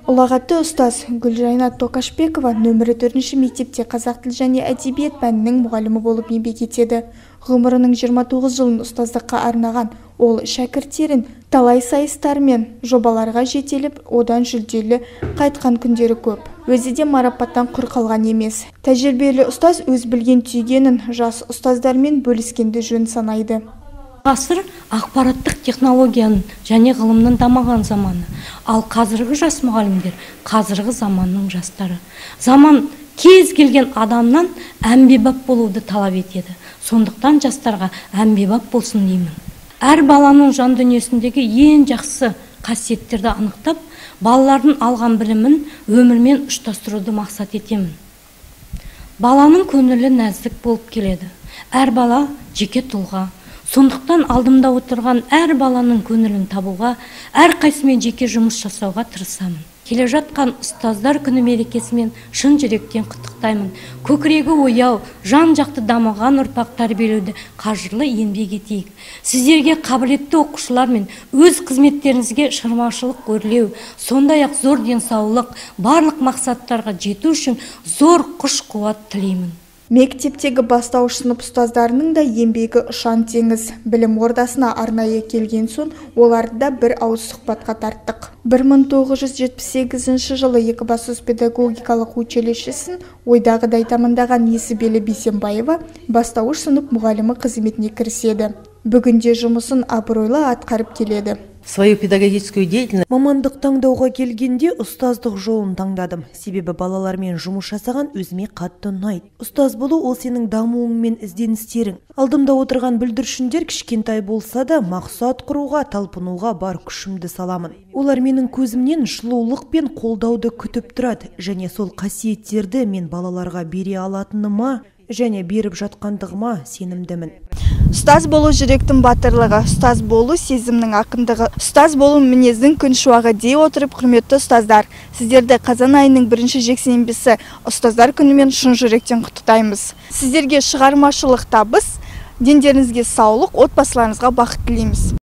Ұлағатты ұстаз Гүлжайнат Токашбекова нөмірі 4-ші мектепте қазақ тіл және әдебиет пәнінің мұғалімі болып еңбек етеді. Ғұмырының 29 жылын ұстаздыққа арнаған ол шәкірттерін талай сайыстар мен жобаларға жетеліп, одан жүлделі қайтқан күндері көп. Өзі де марапаттан құр қалған емес. Тәжірибелі ұстаз өз білген түйгенін жас ұстаздармен бөліскенді жөн санайды. Ғасыр ақпараттық технологияның және ғылымның дамыған заманы. Ал қазіргі жас мұғалімдер қазіргі заманның жастары. Заман кез келген адамнан әмбебап болуды талап етеді. Сондықтан жастарға әмбебап болсын деймін. Әр баланың жан дүниесіндегі ең жақсы қасиеттерді анықтап, балалардың алған білімін өмірмен ұштастыруды мақсат етемін. Баланың көңілі нәзік болып келеді. Әр бала жеке тұлға. Сондықтан алдымда отырған әр баланың көңілін табуға, әр қайсымен жеке жұмыс жасауға тырысамын. Келе жатқан ұстаздар күні мерекесімен шын жүректен құттықтаймын. Көкірегі ояу, жан жақты дамыған ұрпақ тәрбиелеуді қажырлы еңбек етейік. Сіздерге қабілетті оқушылар мен өз қызметтеріңізге шығармашылық өрлеу, сондай-ақ зор денсаулық, барлық мақсаттарға жету үшін зор күш-қуат тілеймін. Мектептегі бастауыш сынып ұстаздарының да еңбегі ұшан теңіз. Білім ордасына арнайы келген соң, оларды да бір ауыз сұхбатқа тарттық. 1978 жылы Екібастұз педагогикалық училищесін ойдағыдай тамамдаған Несібелі Бейсенбаева бастауыш сынып мұғалімі қызметіне кіріседі. Бүгінде жұмысын абыройлы атқарып келеді. Свою педагогическую деятельность мамандық таңдауға келгенде ұстаздық жолын таңдадым. Себебі балалармен жұмыс жасаған өзіме қатты ұнайды. Ұстаз болу ол сенің дамуың мен ізденістерің. Алдымда отырған бүлдіршіндер кішкентай болса да мақсат құруға, талпынуға бар күшімді саламын. Олар менің көзімнен жылулық пен қолдауды күтіп тұрады, және сол қасиеттерді мен балаларға бере алатыныма және беріп жатқандығыма сенімдімін. Ұстаз болу жүректің батырлығы, ұстаз болу сезімнің ақындығы, ұстаз болу мінездің күн шуағы дей отырып, құрметті ұстаздар, сіздерді қазан айының 1-ші жексенбісі ұстаздар күнімен шын жүректен құттықтаймыз. Сіздерге шығармашылық табыс, дендеріңізге саулық, отбасыларыңызға бақыт тілейміз.